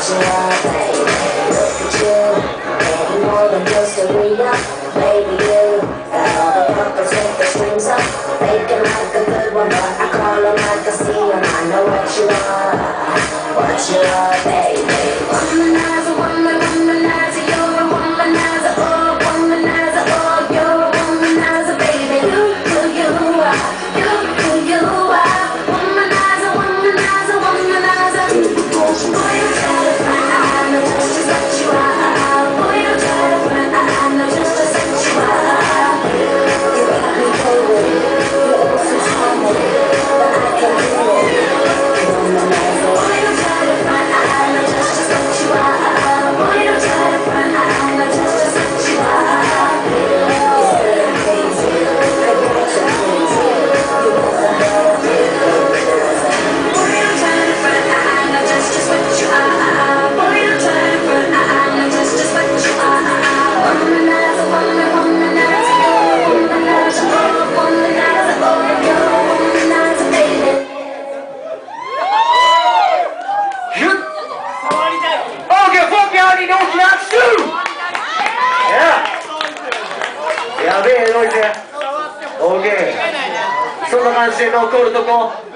you are, baby. Look at you, getting more than just a reader. Baby, you got all the puppets with the strings up, faking like a good one, but I call them like I see them. I know what you are, baby. Womanizer, womanizer, you're a womanizer, oh, womanizer, oh, you're a womanizer, baby. You are, you are, womanizer, womanizer, womanizer. Boy, you try to front, I know just what you are. Boy, you try to front, I know just what you are. You got me going, you're so charming, but I can't do it. Womanizer. Boy, you try to front, I know just what you are. Boy, you try to front, I know just what you are. You're crazy, I got you crazy. You wanna have me, boy, you try to front, I know just what you are. Boy, you try to front, I know just what you are. Womanizer, womanizer, you're a womanizer, oh, womanizer, oh, you're a womanizer, baby. Okay, fuck out, ni någon slags stu! Ja! Ja, bene, Leute. Okei. Sulla kanssa on kortoko.